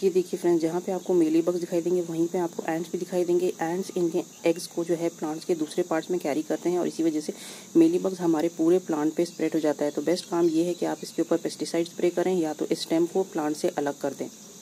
ये देखिए फ्रेंड्स, जहाँ पे आपको मेली बग्स दिखाई देंगे वहीं पे आपको एंड्स भी दिखाई देंगे। एंड्स इनके एग्स को जो है प्लांट्स के दूसरे पार्ट्स में कैरी करते हैं और इसी वजह से मेली बग्स हमारे पूरे प्लांट पे स्प्रेड हो जाता है। तो बेस्ट काम ये है कि आप इसके ऊपर पेस्टिसाइड स्प्रे करें या तो स्टेम को प्लांट से अलग कर दें।